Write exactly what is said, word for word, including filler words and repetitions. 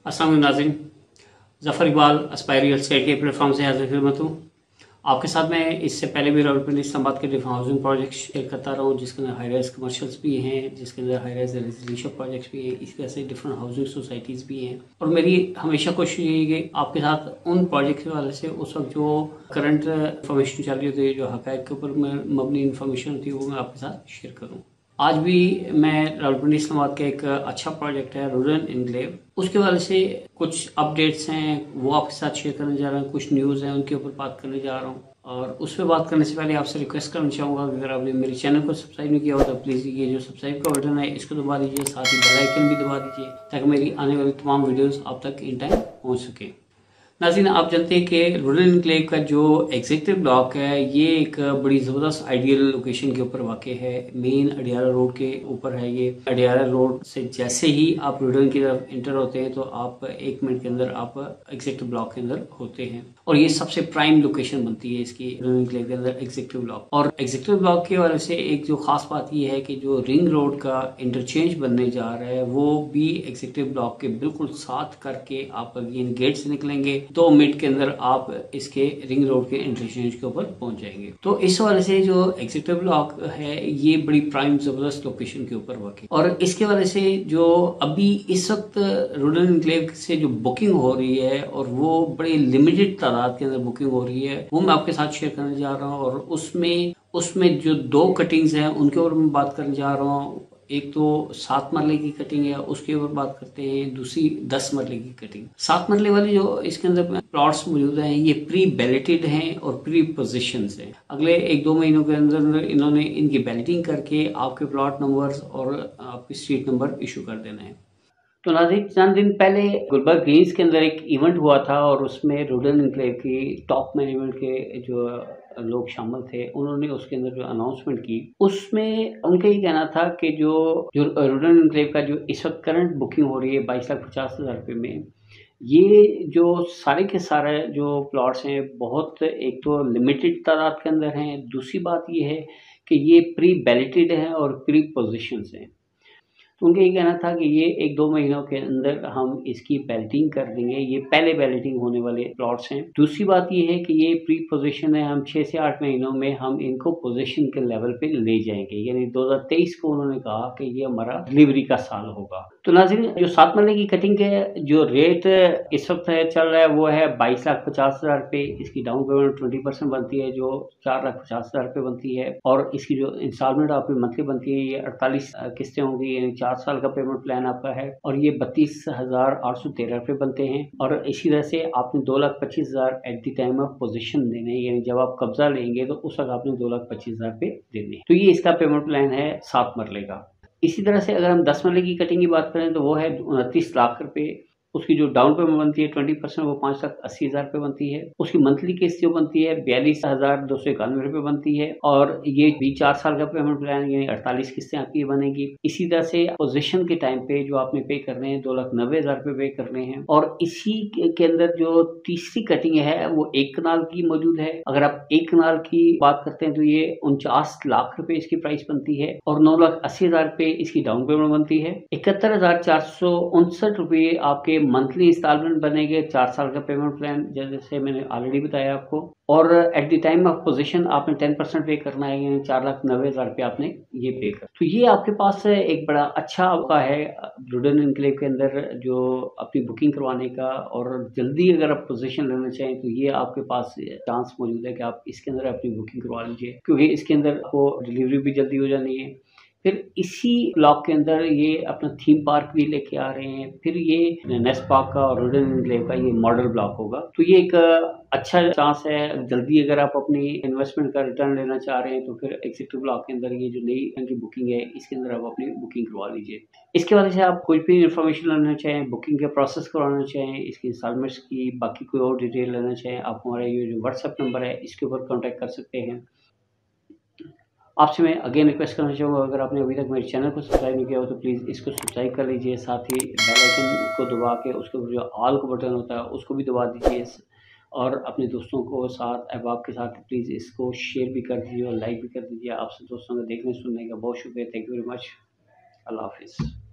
अस्सलाम वालेकुम नाज़रीन, Zafar Iqbal Aspire real estate के प्लेटफॉर्म से हाजिर खिदमत हूँ। आपके साथ मैं इससे पहले भी रावलपिंडी इस्लामाबाद के डिफरेंट हाउसिंग प्रोजेक्ट शेयर करता रहा हूँ, जिसके अंदर हाई राइज कमर्शियल्स भी हैं, जिसके अंदर हाई राइज रेजिडेंशियल प्रोजेक्ट्स भी हैं, इस तरह से डिफरेंट हाउसिंग सोसाइटीज़ भी हैं। और मेरी हमेशा कोशिश यही है कि आपके साथ उन प्रोजेक्ट के वाले से उस वक्त जो करंट इंफॉर्मेशन चल रही होती है, जो हक़ाइक़ के ऊपर मबनी इंफॉर्मेशन होती है, वो मैं आपके साथ शेयर करूँ। आज भी मैं रावलपिंडी इस्लामाबाद का एक अच्छा प्रोजेक्ट है रूरल एनक्लेव, उसके वाले से कुछ अपडेट्स हैं वो आपके साथ शेयर करने जा रहा हूँ। कुछ न्यूज़ हैं उनके ऊपर बात करने जा रहा हूँ। और उस पर बात करने से पहले आपसे रिक्वेस्ट करना चाहूँगा कि अगर आपने मेरे चैनल को सब्सक्राइब नहीं किया हो तो प्लीज़ ये जो सब्सक्राइब का बटन है इसको दबा दीजिए, साथ ही बेल आइकन भी दबा दीजिए ताकि मेरी आने वाली तमाम वीडियोज़ आप तक इन टाइम पहुँच सके। नाज़रीन, आप जानते हैं कि रूरल एनक्लेव का जो एग्जीक्यूटिव ब्लॉक है ये एक बड़ी ज़बरदस्त आइडियल लोकेशन के ऊपर वाक़ है। मेन अडियाला रोड के ऊपर है ये। अडियाला रोड से जैसे ही आप रूरल की तरफ इंटर होते हैं तो आप एक मिनट के अंदर आप एग्जीक्यूटिव ब्लॉक के अंदर होते हैं और ये सबसे प्राइम लोकेशन बनती है इसकी रूरल एनक्लेव के अंदर एग्जीक्यूटिव ब्लॉक। और एग्जीक्यूटिव ब्लॉक की वजह से एक जो खास बात ये है कि जो रिंग रोड का इंटरचेंज बनने जा रहा है वो भी एग्जीक्यूटिव ब्लॉक के बिल्कुल साथ करके आप अगेन गेट से निकलेंगे, दो मिनट के अंदर आप इसके रिंग रोड के इंटरचेंज के ऊपर पहुंच जाएंगे। तो इस वजह से जो एग्जीक्यूटिव ब्लॉक है ये बड़ी प्राइम जबरदस्त लोकेशन के ऊपर वाक़ है। और इसके वजह से जो अभी इस वक्त रूरल एनक्लेव से जो बुकिंग हो रही है और वो बड़ी लिमिटेड तादाद के अंदर बुकिंग हो रही है वो मैं आपके साथ शेयर करने जा रहा हूँ। और उसमें उसमें जो दो कटिंग्स हैं उनके ऊपर मैं बात करने जा रहा हूँ। एक तो सात मरले की कटिंग है, उसके ऊपर बात करते हैं। दूसरी दस मरले की कटिंग। सात मरले वाली जो इसके अंदर प्लॉट्स मौजूद हैं ये प्री बैलेटेड हैं और प्री पोजीशंस हैं। अगले एक दो महीनों के अंदर इन्होंने इनकी बैलेटिंग करके आपके प्लॉट नंबर्स और आपके स्ट्रीट नंबर इशू कर देना है। तो नाज़रीन, चंद दिन पहले गुलबर्ग ग्रीन्स के अंदर एक इवेंट हुआ था और उसमें रूरल एनक्लेव की टॉप मैनेजमेंट के जो लोग शामिल थे उन्होंने उसके अंदर जो अनाउंसमेंट की उसमें उनका ये कहना था कि जो जो रूरल एनक्लेव का जो इस वक्त करंट बुकिंग हो रही है बाईस लाख पचास हज़ार रुपये में, ये जो सारे के सारे जो प्लॉट्स हैं बहुत एक तो लिमिटेड तादाद के अंदर हैं। दूसरी बात ये है कि ये प्री बैलेटेड हैं और प्री पोजीशंस हैं। तो उनका ये कहना था कि ये एक दो महीनों के अंदर हम इसकी बैलेटिंग कर देंगे। ये पहले बैलेटिंग होने वाले प्लॉट्स हैं। दूसरी बात ये है कि ये प्री पोजीशन है, हम छः से आठ महीनों में हम इनको पोजीशन के लेवल पे ले जाएंगे। यानी दो हज़ार तेईस को उन्होंने कहा कि ये हमारा डिलीवरी का साल होगा। तो नाज़रीन, जो सात मरले की कटिंग के जो रेट इस वक्त है चल रहा है वो है बाईस लाख पचास हज़ार रुपये। इसकी डाउन पेमेंट ट्वेंटी परसेंट बनती है जो चार लाख पचास हज़ार रुपये बनती है। और इसकी जो इंस्टॉलमेंट आपकी मंथली बनती है ये अड़तालीस किस्तें होंगी, यानी चार साल का पेमेंट प्लान आपका है और ये बत्तीस हजार आठ सौ तेरह रुपये बनते हैं। और इसी तरह से आपने दो लाख पच्चीस हजार at the time of position देने हैं, यानी जब आप कब्जा लेंगे तो उस वक्त आपने दो लाख पच्चीस हजार रुपये देने हैं। तो ये इसका पेमेंट प्लान है सात मरले का। इसी तरह से अगर हम दस मरले की कटिंग की बात करें तो वो है उनतीस लाख रुपये। उसकी जो डाउन पेमेंट बनती है ट्वेंटी परसेंट वो पाँच लाख अस्सी हज़ार रुपये बनती है। उसकी मंथली किस्त जो बनती है बयालीस हज़ार दो सौ इक्यानवे रुपये बनती है और ये भी चार साल का पेमेंट प्लान यानी अड़तालीस किस्तें आपकी बनेगी। इसी तरह से पोजीशन के टाइम पे जो आपने पे करने हैं दो लाख नब्बे हज़ार रुपये पे करने हैं। और इसी के अंदर जो तीसरी कटिंग है वो एक कनाल की मौजूद है। अगर आप एक कनाल की बात करते हैं तो ये उनचास लाख रुपये इसकी प्राइस बनती है और नौ लाख अस्सी हज़ार रुपये इसकी डाउन पेमेंट बनती है। इकहत्तर हज़ार चार सौ उनसठ रुपये आपके मंथली इंस्टॉलमेंट बनेंगे, चार साल का पेमेंट प्लान जैसे मैंने ऑलरेडी बताया आपको। और at the time of position आपने टेन परसेंट पे करना है, यानी चार लाख नब्बे हज़ार रुपये आपने ये पे कर। तो ये आपके पास एक बड़ा अच्छा मौका है रूरल एनक्लेव के अंदर जो अपनी बुकिंग करवाने का। और जल्दी अगर आप पोजीशन लेना चाहें तो ये आपके पास चांस मौजूद है कि आप इसके अंदर अपनी बुकिंग करवा लीजिए, क्योंकि इसके अंदर आपको डिलीवरी भी जल्दी हो जानी है। फिर इसी ब्लॉक के अंदर ये अपना थीम पार्क भी लेके आ रहे हैं। फिर ये नेस्ट पार्क का और रूरल एनक्लेव का ये मॉडल ब्लॉक होगा। तो ये एक अच्छा चांस है। जल्दी अगर आप अपनी इन्वेस्टमेंट का रिटर्न लेना चाह रहे हैं तो फिर एग्जीक्यूटिव ब्लॉक के अंदर ये जो नई की बुकिंग है इसके अंदर आप अपनी बुकिंग करवा लीजिए। इसके वजह से आप कोई भी इन्फॉर्मेशन लेना चाहें, बुकिंग के प्रोसेस करवाना चाहें, इसकी इंस्टॉलमेंट्स की बाकी कोई और डिटेल लेना चाहें, आप हमारा ये जो व्हाट्सएप नंबर है इसके ऊपर कॉन्टैक्ट कर सकते हैं। आपसे मैं अगेन रिक्वेस्ट करना चाहूँगा, अगर आपने अभी तक मेरे चैनल को सब्सक्राइब नहीं किया हो तो प्लीज़ इसको सब्सक्राइब कर लीजिए। साथ ही बेल आइकन को दबा के उसके ऊपर जो ऑल का बटन होता है उसको भी दबा दीजिए और अपने दोस्तों को साथ अहबाब के साथ प्लीज़ इसको शेयर भी कर दीजिए और लाइक भी कर दीजिए। आपसे दोस्तों का देखने सुनने का बहुत शुक्रिया। Thank you very much. अल्लाह हाफिज़।